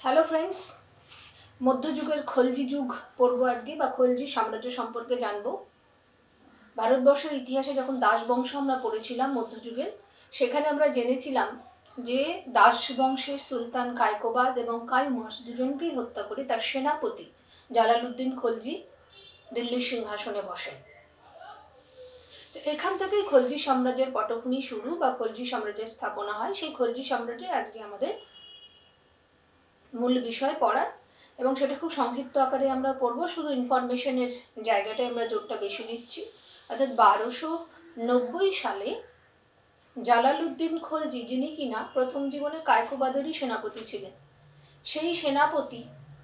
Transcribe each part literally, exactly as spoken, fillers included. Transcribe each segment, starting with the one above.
Hello friends, মধ্যযুগের খলজি যুগ পড়ব আজকে, বা খলজি সাম্রাজ্য সম্পর্কে জানবো। ভারতবর্ষের ইতিহাসে যখন দাস বংশ আমরা পড়েছিলাম মধ্যযুগের, সেখানে আমরা জেনেছিলাম যে দাস বংশের সুলতান কায়কোবাদ এবং কায়ুমার্স দুজনকেই হত্যা করে তার সেনাপতি জালালউদ্দিন খলজি দিল্লির সিংহাসনে বসেন। তো এখান থেকেই খলজি সাম্রাজ্যের পটভূমি শুরু বা খলজি সাম্রাজ্যের স্থাপনা হয়। সেই খলজি সাম্রাজ্যে আজকে আমাদের মূল বিষয় পড়ার, এবং সেটা খুব সংক্ষিপ্ত আকারে আমরা পড়বো। শুধু ইনফরমেশনের জায়গাটায় আমরা জোরটা বেশি দিচ্ছি। অর্থাৎ বারোশো নব্বই সালে জালালউদ্দিন খলজি, যিনি কিনা প্রথম জীবনে কায়কোবাদেরই সেনাপতি ছিলেন, সেই সেনাপতি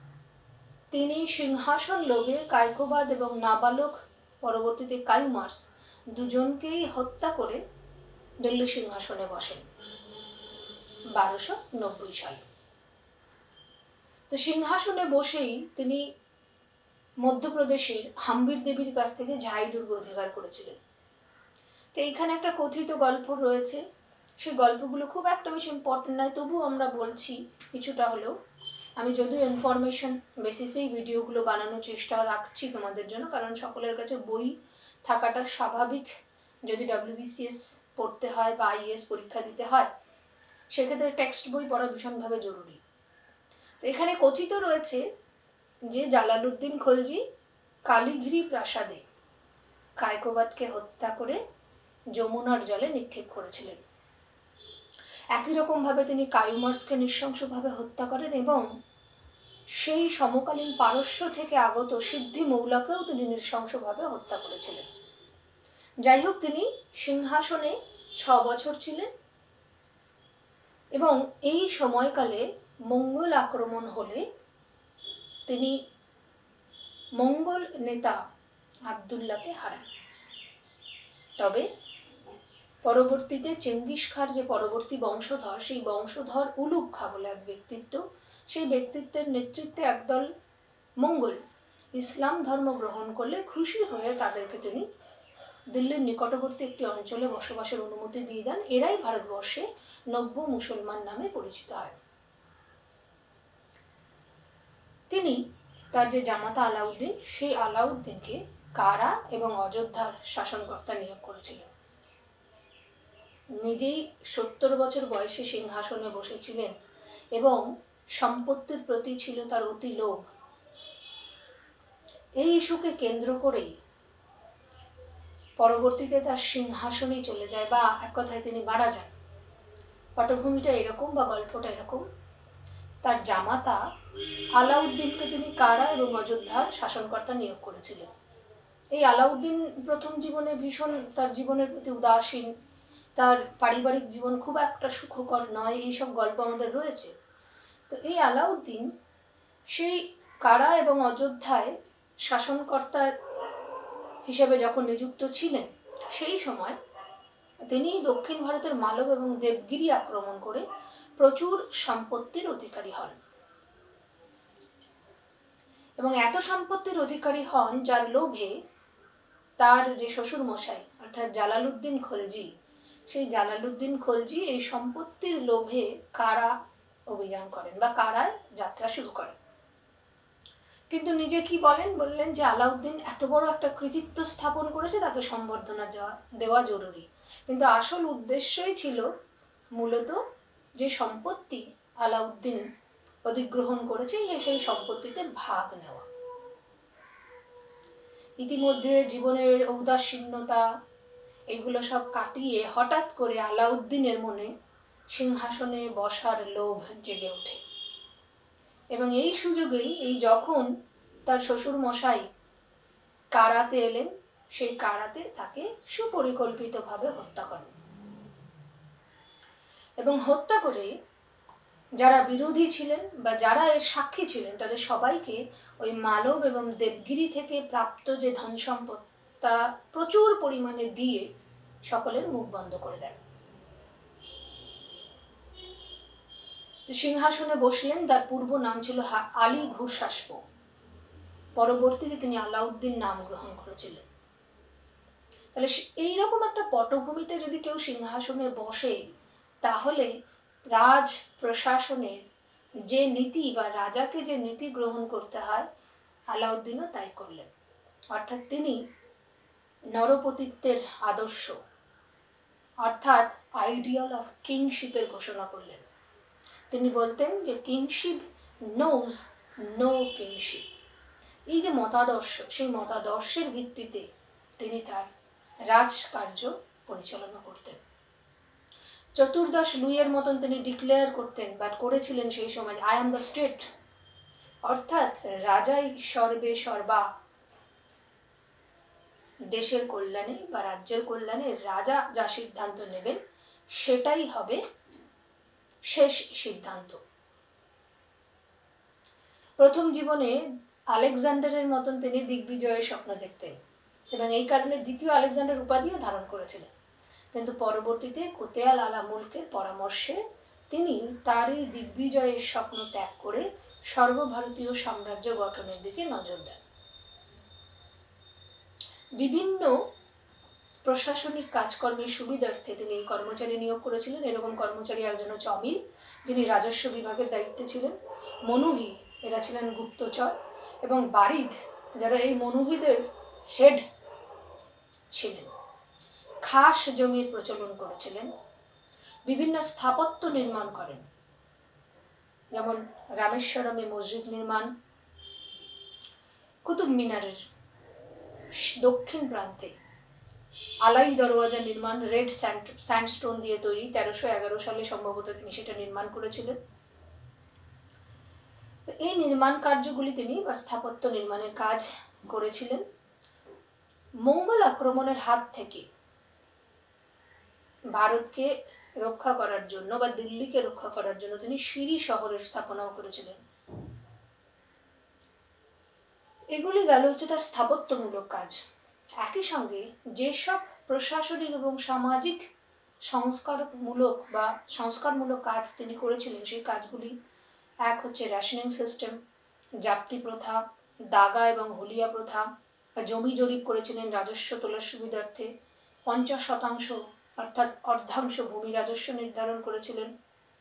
তিনি সিংহাসন লোভে কায়কোবাদ এবং নাবালক পরবর্তীতে কায়ুমার্স দুজনকেই হত্যা করে দিল্লি সিংহাসনে বসেন বারোশো নব্বই সালে। তো সিংহাসনে বসেই তিনি মধ্যপ্রদেশের হাম্বির দেবীর কাছ থেকে ঝাই দুর্গ অধিকার করেছিলেন। তো এইখানে একটা কথিত গল্প রয়েছে। সেই গল্পগুলো খুব একটা বেশি ইম্পর্টেন্ট নয়, তবুও আমরা বলছি কিছুটা হলেও। আমি যদিও ইনফরমেশন বেসিসেই ভিডিওগুলো বানানোর চেষ্টা রাখছি তোমাদের জন্য, কারণ সকলের কাছে বই থাকাটা স্বাভাবিক। যদি ডব্লিউবিসিএস পড়তে হয় বা আইএস পরীক্ষা দিতে হয়, সেক্ষেত্রে টেক্সট বই পড়া ভীষণভাবে জরুরি। তো এখানে কথিত রয়েছে যে জালালউদ্দিন খলজি কালীঘিরি প্রাসাদে কায়কোবাদকে হত্যা করে যমুনার জলে নিক্ষেপ করেছিলেন। একই রকম ভাবে তিনি কায়ুমার্সকে নৃশংসভাবে হত্যা করেন এবং সেই সমকালীন পারস্য থেকে আগত সিদ্ধি মৌলাকেও তিনি নৃশংসভাবে হত্যা করেছিলেন। যাই হোক, তিনি সিংহাসনে ছ বছর ছিলেন এবং এই সময়কালে মঙ্গল আক্রমণ হলে তিনি মঙ্গল নেতা আবদুল্লাহকে হারান। তবে পরবর্তীতে চেঙ্গিস খাঁর যে পরবর্তী বংশধর, সেই বংশধর উলুগ খাঁ বলে এক ব্যক্তিত্ব, সেই ব্যক্তিত্বের নেতৃত্বে একদল মঙ্গল ইসলাম ধর্ম গ্রহণ করলে খুশি হয়ে তাদেরকে তিনি দিল্লির নিকটবর্তী একটি অঞ্চলে বসবাসের অনুমতি দিয়ে দেন। এরাই ভারতবর্ষে নব্য মুসলমান নামে পরিচিত হয়। তিনি তার যে জামাতা আলাউদ্দিন, সেই আলাউদ্দিনকে কারা এবং অযোধ্যার শাসনকর্তা নিয়োগ করেছিলেন। নিজেই সত্তর বছর বয়সে সিংহাসনে বসেছিলেন এবং সম্পত্তির প্রতি ছিল তার অতি লোভ। এই ইস্যুকে কেন্দ্র করেই পরবর্তীতে তার সিংহাসনেই চলে যায়, বা এক কথায় তিনি মারা যান। পটভূমিটা এরকম বা গল্পটা এরকম। তার জামাতা আলাউদ্দিনকে তিনি কারা এবং অযোধ্যার শাসনকর্তা নিয়োগ করেছিলেন। এই আলাউদ্দিন প্রথম জীবনে ভীষণ তার জীবনের প্রতি উদাসীন, তার পারিবারিক জীবন খুব একটা সুখকর নয়, এইসব গল্প আমাদের রয়েছে। তো এই আলাউদ্দিন সেই কারা এবং অযোধ্যায় শাসনকর্তার হিসেবে যখন নিযুক্ত ছিলেন, সেই সময় তিনি দক্ষিণ ভারতের মালব এবং দেবগিরি আক্রমণ করে প্রচুর সম্পত্তির অধিকারী হন এবং এত সম্পত্তির অধিকারী হন যার লোভে তার যে শ্বশুর মশাই অর্থাৎ জালালউদ্দিন খলজি, সেই জালালউদ্দিন খলজি এই সম্পত্তির লোভে কারা অভিযান করেন বা কারায় যাত্রা শুরু করেন। কিন্তু নিজে কি বলেন, বললেন যে আলাউদ্দিন এত বড় একটা কৃতিত্ব স্থাপন করেছে, তাকে সম্বর্ধনা দেওয়া জরুরি। কিন্তু আসল উদ্দেশ্যই ছিল মূলত যে সম্পত্তি আলাউদ্দিন অধিগ্রহণ করেছে সেই সম্পত্তিতে ভাগ নেওয়া। ইতিমধ্যে জীবনের ঔদাসীন্যতা এগুলো সব কাটিয়ে হঠাৎ করে আলাউদ্দিনের মনে সিংহাসনে বসার লোভ জেগে ওঠে এবং এই সুযোগেই, এই যখন তার শ্বশুর মশাই কারাতে এলেন, সেই কারাতে তাকে সুপরিকল্পিতভাবে হত্যা করেন এবং হত্যা করে যারা বিরোধী ছিলেন বা যারা এর সাক্ষী ছিলেন তাদের সবাইকে ওই মালব এবং দেবগিরি থেকে প্রাপ্ত যে ধন সম্পদ তা প্রচুর পরিমাণে দিয়ে সকলের মুখ বন্ধ করে দেন। সিংহাসনে বসলেন, তার পূর্ব নাম ছিল আলী ঘুষাস্প, পরবর্তীতে তিনি আলাউদ্দিন নাম গ্রহণ করেছিলেন। তাহলে এইরকম একটা পটভূমিতে যদি কেউ সিংহাসনে বসে, তাহলে রাজ প্রশাসনের যে নীতি বা রাজাকে যে নীতি গ্রহণ করতে হয়, আলাউদ্দিনও তাই করলেন। অর্থাৎ তিনি নরপতিত্বের আদর্শ অর্থাৎ আইডিয়াল অফ কিংশিপের ঘোষণা করলেন। তিনি বলতেন যে কিংশিপ নোজ নো কিংশিপ। এই যে মতাদর্শ, সেই মতাদর্শের ভিত্তিতে তিনি তার রাজকার্য পরিচালনা করতেন। চতুর্দশ লুইয়ের মতন তিনি ডিক্লেয়ার করতেন বা করেছিলেন সেই সময়, আই এম দ্য স্টেট, অর্থাৎ রাজাই সর্বে সর্বা। দেশের কল্যাণে বা রাজ্যের কল্যাণে রাজা যা সিদ্ধান্ত নেবেন সেটাই হবে শেষ সিদ্ধান্ত। প্রথম জীবনে আলেকজান্ডারের মতন তিনি দিগ্বিজয়ের স্বপ্ন দেখতেন এবং এই কারণে দ্বিতীয় আলেকজান্ডার উপাধিও ধারণ করেছিলেন। কিন্তু পরবর্তীতে কোতেয়াল আলা মুলকের পরামর্শে তিনি তারই দিগ্বিজয়ের স্বপ্ন ত্যাগ করে সর্বভারতীয় সাম্রাজ্য গঠনের দিকে নজর দেন। বিভিন্ন প্রশাসনিক কাজকর্মের সুবিধার্থে তিনি কর্মচারী নিয়োগ করেছিলেন। এরকম কর্মচারী একজন হচ্ছে অমিল, যিনি রাজস্ব বিভাগের দায়িত্বে ছিলেন। মনুহি, এরা ছিলেন গুপ্তচর। এবং বারিদ, যারা এই মনুহিদের হেড ছিলেন। খাস জমির প্রচলন করেছিলেন। বিভিন্ন স্থাপত্য নির্মাণ করেন, যেমন রামেশ্বরমে মসজিদ নির্মাণ, কুতুব মিনারের দক্ষিণ প্রান্তে আলাই দরওয়াজা নির্মাণ, রেড স্যান্ডস্টোন দিয়ে তৈরি, তেরোশো এগারো সালে সম্ভবত তিনি সেটা নির্মাণ করেছিলেন। এই নির্মাণ কার্যগুলি তিনি বা স্থাপত্য নির্মাণের কাজ করেছিলেন। মঙ্গল আক্রমণের হাত থেকে ভারতকে রক্ষা করার জন্য বা দিল্লিকে রক্ষা করার জন্য তিনি সিরি শহরের স্থাপনাও করেছিলেন। এগুলি গেল হচ্ছে তার স্থাপত্যমূলক কাজ। একই সঙ্গে যেসব প্রশাসনিক এবং সামাজিক সংস্কারমূলক বা সংস্কারমূলক কাজ তিনি করেছিলেন, সেই কাজগুলি এক হচ্ছে রেশনিং সিস্টেম, জাপ্তি প্রথা, দাগা এবং হুলিয়া প্রথা, জমি জরিপ করেছিলেন রাজস্ব তোলার সুবিধার্থে, পঞ্চাশ শতাংশ অর্থাৎ অর্ধাংশ ভূমি রাজস্ব নির্ধারণ করেছিলেন।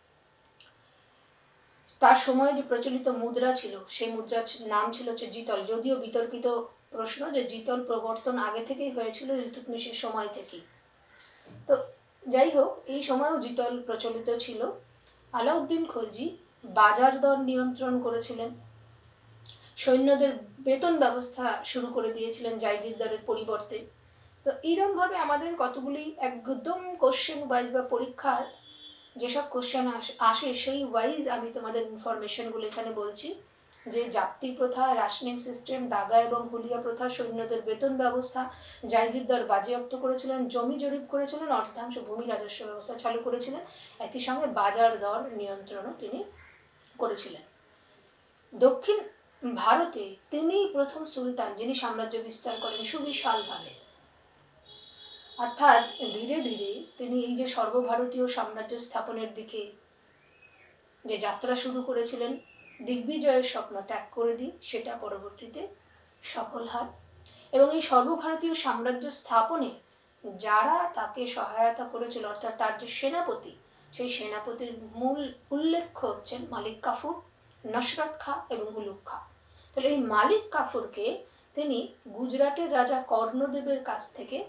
তার সময় যে প্রচলিত মুদ্রা ছিল, সেই মুদ্রার নাম ছিল হচ্ছে জিতল, যদিও বিতর্কিত প্রশ্ন যে জিতল প্রবর্তন আগে থেকেই হয়েছিল ইলতুৎমিশের সময় থেকেই। তো যাই হোক, এই সময়ও জিতল প্রচলিত ছিল। আলাউদ্দিন খলজি বাজার দর নিয়ন্ত্রণ করেছিলেন, সৈন্যদের বেতন ব্যবস্থা শুরু করে দিয়েছিলেন জায়গিরদারের পরিবর্তে। তো এইরকম ভাবে আমাদের কতগুলি একদম কোশ্চেন ওয়াইজ বা পরীক্ষার যেসব কোশ্চেন আসে সেই ওয়াইজ আমি তোমাদের ইনফরমেশনগুলো এখানে বলছি। যে জাপ্তি প্রথা, রাশনিং সিস্টেম, দাগা এবং হুলিয়া প্রথা, সৈন্যদের বেতন ব্যবস্থা, জায়গিরদার বাজেয়াপ্ত করেছিলেন, জমি জরিপ করেছিলেন, অর্ধাংশ ভূমি রাজস্ব ব্যবস্থা চালু করেছিলেন, একই সঙ্গে বাজার দর নিয়ন্ত্রণও তিনি করেছিলেন। দক্ষিণ ভারতে তিনিই প্রথম সুলতান যিনি সাম্রাজ্য বিস্তার করেন সুবিশালভাবে। অর্থাৎ ধীরে ধীরে তিনি এই যে সর্বভারতীয় সাম্রাজ্য স্থাপনের দিকে যে যাত্রা শুরু করেছিলেন, দিগ্বিজয়ের স্বপ্ন ত্যাগ করে দিয়ে সেটা পরবর্তীতে সফল হয়। এবং এই সর্বভারতীয় সাম্রাজ্য স্থাপনে যারা তাকে সহায়তা করেছিল, অর্থাৎ তার যে সেনাপতি, সেই সেনাপতির মূল উল্লেখ্য হচ্ছেন মালিক কাফুর, নসরত খা এবং উলুগ খা। তাহলে এই মালিক কাফুরকে তিনি গুজরাটের রাজা কর্ণদেবের কাছ থেকে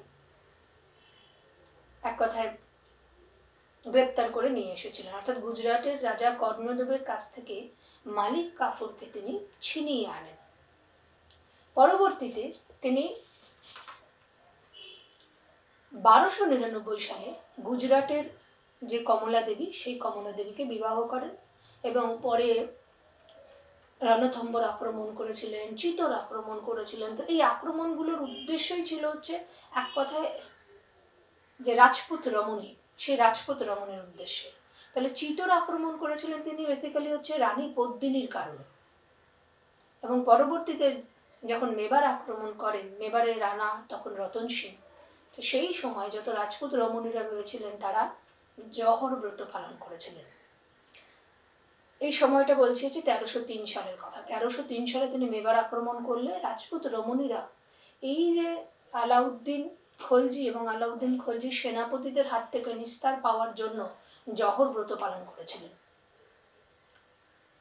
এক কথায় গ্রেপ্তার করে নিয়ে এসেছিলেন। অর্থাৎ গুজরাটের রাজা কর্ণদেবের কাছ থেকে মালিক কাফুরকে তিনি ছিনিয়ে আনেন। পরবর্তীতে তিনি বারোশো নিরানব্বই সালে গুজরাটের যে কমলা দেবী, সেই কমলা দেবীকে বিবাহ করেন এবং পরে রণথম্বর আক্রমণ করেছিলেন, চিতর আক্রমণ করেছিলেন। তো এই আক্রমণগুলোর উদ্দেশ্যই ছিল হচ্ছে এক কথায় যে রাজপুত রমণী, সেই রাজপুত রমণীর উদ্দেশ্যে। তাহলে চিতর আক্রমণ করেছিলেন তিনি বেসিক্যালি হচ্ছে রানী পদ্মিনীর কারণে। এবং পরবর্তীতে যখন মেবার আক্রমণ করেন, মেবারের রানা তখন রতন সিং, তো সেই সময় যত রাজপুত রমণীরা রয়েছিলেন তারা জহর ব্রত পালন করেছিলেন। এই সময়টা বলছি যে তেরোশো তিন সালের কথা। তেরোশো তিন সালে তিনি মেবার আক্রমণ করলে রাজপুত রমণীরা এই যে আলাউদ্দিন খলজি এবং আলাউদ্দিন খলজির সেনাপতিদের হাত থেকে নিস্তার পাওয়ার জন্য জহর ব্রত পালন করেছিলেন।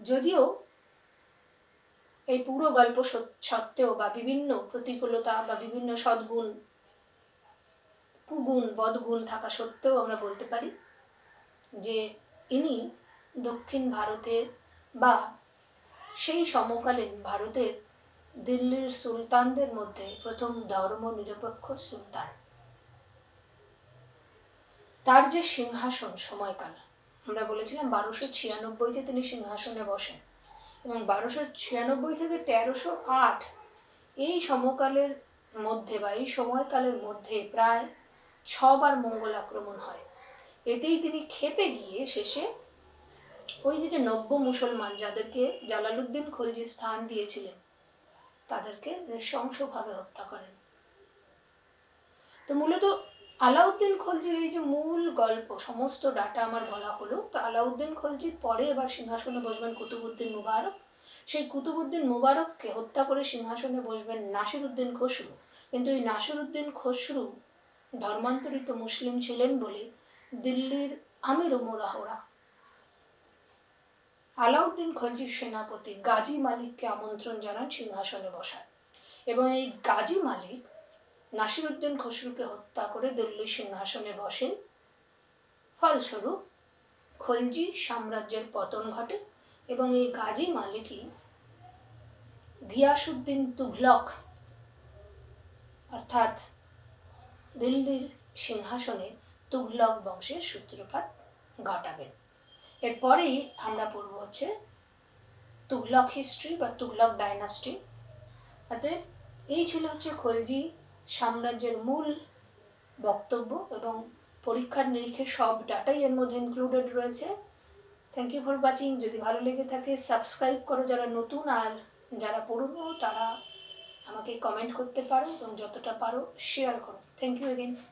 যদিও এই পুরো গল্প সত্ত্বেও বা বিভিন্ন প্রতিকূলতা বা বিভিন্ন সদ্গুণ কুগুণ বদগুণ থাকা সত্ত্বেও আমরা বলতে পারি যে ইনি দক্ষিণ ভারতের বা সেই সমকালীন ভারতের দিল্লির সুলতানদের মধ্যে প্রথম ধর্ম নিরপেক্ষ সুলতান। তার যে সিংহাসন সময়কাল, আমরা বলেছিলাম বারোশো ছিয়ানব্বইতে তিনি সিংহাসনে বসেন এবং বারোশো ছিয়ানব্বই থেকে তেরোশো আট এই সমকালের মধ্যে বা এই সময়কালের মধ্যে প্রায় ছবার মঙ্গল আক্রমণ হয়। এতেই তিনি ক্ষেপে গিয়ে শেষে ওই যে নব্য মুসলমান যাদেরকে জালালউদ্দিন খলজি স্থান দিয়েছিলেন তাদেরকে নৃশংসভাবে হত্যা করেন। তো মূলত আলাউদ্দিন খলজির এই যে মূল গল্প সমস্ত ডাটা আমার বলা হলো। তো আলাউদ্দিন খলজির পরে এবার সিংহাসনে বসবেন কুতুবউদ্দিন মুবারক। সেই কুতুবউদ্দিন মুবারককে হত্যা করে সিংহাসনে বসবেন নাসিরউদ্দিন খসরু। কিন্তু এই নাসিরউদ্দিন খসরু ধর্মান্তরিত মুসলিম ছিলেন বলে দিল্লির আমির উমরাওরা আলাউদ্দিন খলজির সেনাপতি গাজী মালিককে আমন্ত্রণ জানান সিংহাসনে বসার এবং এই গাজী মালিক নাসিরউদ্দিন খসরুকে হত্যা করে দিল্লির সিংহাসনে বসেন। ফলস্বরূপ খলজি সাম্রাজ্যের পতন ঘটে এবং এই গাজী মালিকই গিয়াসউদ্দিন তুঘলক অর্থাৎ দিল্লির সিংহাসনে তুঘলক বংশের সূত্রপাত ঘটাবেন। এরপরেই আমরা পড়ব হচ্ছে তুঘলক হিস্ট্রি বা তুঘলক ডাইনাস্টি। অতএব এই ছিল হচ্ছে খলজি সাম্রাজ্যের মূল বক্তব্য এবং পরীক্ষার নিরীক্ষের সব ডাটাই এর মধ্যে ইনক্লুডেড রয়েছে। Thank you for watching. যদি ভালো লেগে থাকে সাবস্ক্রাইব করো যারা নতুন, আর যারা পুরনো তারা আমাকে কমেন্ট করতে পারো এবং যতটা পারো শেয়ার করো। Thank you again.